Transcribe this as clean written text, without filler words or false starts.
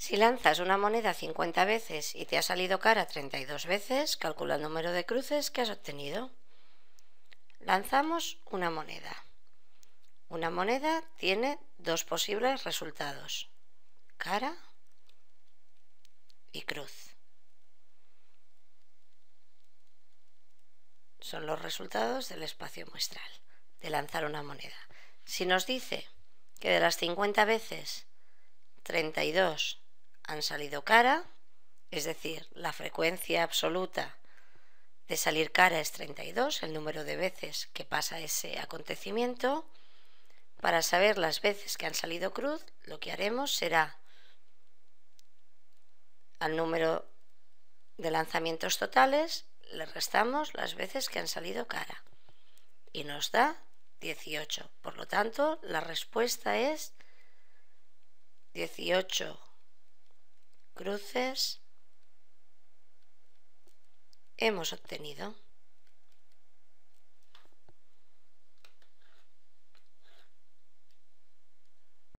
Si lanzas una moneda 50 veces y te ha salido cara 32 veces, calcula el número de cruces que has obtenido. Lanzamos una moneda. Una moneda tiene dos posibles resultados: cara y cruz. Son los resultados del espacio muestral de lanzar una moneda. Si nos dice que de las 50 veces 32 han salido cara, es decir, la frecuencia absoluta de salir cara es 32, el número de veces que pasa ese acontecimiento. Para saber las veces que han salido cruz, lo que haremos será al número de lanzamientos totales le restamos las veces que han salido cara y nos da 18. Por lo tanto, la respuesta es 18 cruces hemos obtenido.